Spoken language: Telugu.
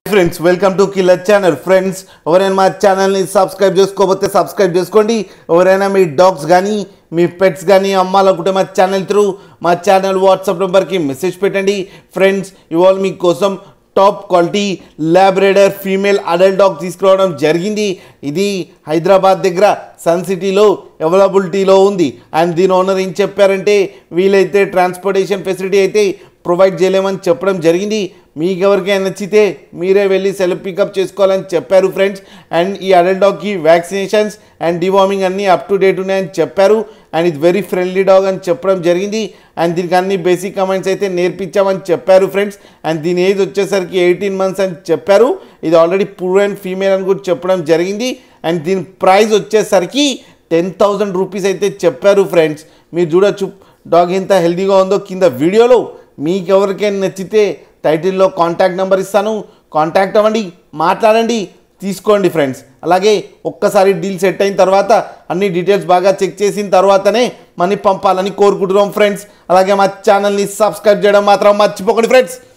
Friends welcome to killer channel. Friends ఎవరైనా మా ఛానల్ని సబ్స్క్రైబ్ చేసుకోకపోతే సబ్స్క్రైబ్ చేసుకోండి. ఎవరైనా మీ డాగ్స్ కానీ మీ పెట్స్ కానీ అమ్మాలనుకుంటే మా ఛానల్ త్రూ మా ఛానల్ వాట్సాప్ నెంబర్కి మెసేజ్ పెట్టండి. ఫ్రెండ్స్ ఇవాళ మీకోసం top quality labrador female adult dog తీసుకురావడం జరిగింది. ఇది హైదరాబాద్ దగ్గర సన్ సిటీలో అవైలబిలిటీలో ఉంది. అండ్ దీని ఓనర్ ఏం చెప్పారంటే వీలైతే ట్రాన్స్పోర్టేషన్ ఫెసిలిటీ అయితే ప్రొవైడ్ చేయలేమని చెప్పడం జరిగింది. మీకు ఎవరికైనా నచ్చితే మీరే వెళ్ళి సెల్ఫ్ పికప్ చేసుకోవాలని చెప్పారు ఫ్రెండ్స్. అండ్ ఈ అడల్ట్ డాగ్కి వ్యాక్సినేషన్స్ అండ్ డివార్మింగ్ అన్నీ అప్ టు డేట్ ఉన్నాయని చెప్పారు. అండ్ ఇది వెరీ ఫ్రెండ్లీ డాగ్ అని చెప్పడం జరిగింది. అండ్ దీనికి అన్ని బేసిక్ కమెంట్స్ అయితే నేర్పించామని చెప్పారు ఫ్రెండ్స్. అండ్ దీని ఏజ్ వచ్చేసరికి 18 months అని చెప్పారు. ఇది ఆల్రెడీ పూర్ ఫీమేల్ అని కూడా చెప్పడం జరిగింది. అండ్ దీని ప్రైస్ వచ్చేసరికి 10,000 రూపీస్ అయితే చెప్పారు ఫ్రెండ్స్. మీరు చూడొచ్చు డాగ్ ఎంత హెల్తీగా ఉందో కింద వీడియోలో. మీకు ఎవరికైనా నచ్చితే టైటిల్లో కాంటాక్ట్ నెంబర్ ఇస్తాను, కాంటాక్ట్ అవ్వండి, మాట్లాడండి, తీసుకోండి ఫ్రెండ్స్. అలాగే ఒక్కసారి డీల్ సెట్ అయిన తర్వాత అన్ని డీటెయిల్స్ బాగా చెక్ చేసిన తర్వాతనే మనీ పంపాలని కోరుకుంటున్నాం ఫ్రెండ్స్. అలాగే మా ఛానల్ని సబ్స్క్రైబ్ చేయడం మాత్రం మర్చిపోకండి ఫ్రెండ్స్.